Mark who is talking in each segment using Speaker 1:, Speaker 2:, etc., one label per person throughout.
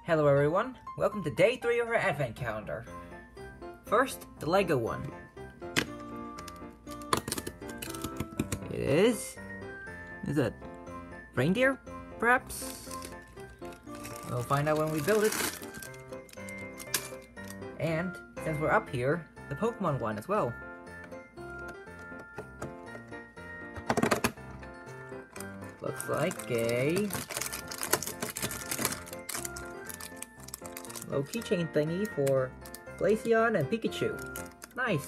Speaker 1: Hello everyone, welcome to day 3 of our advent calendar. First, the Lego one. Is it reindeer, perhaps? We'll find out when we build it. And, since we're up here, the Pokemon one as well. Looks like a little keychain thingy for Glaceon and Pikachu. Nice!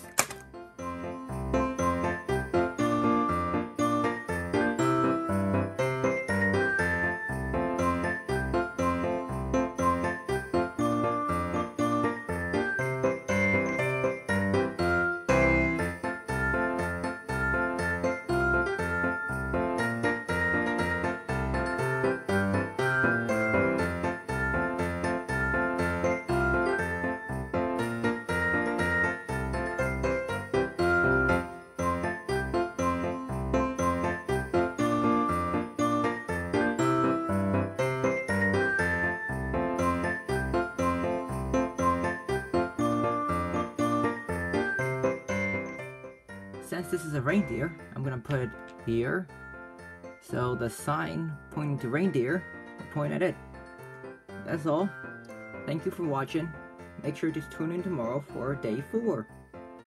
Speaker 1: Since this is a reindeer, I'm gonna put it here, so the sign pointing to reindeer will point at it. That's all. Thank you for watching. Make sure to tune in tomorrow for day 4.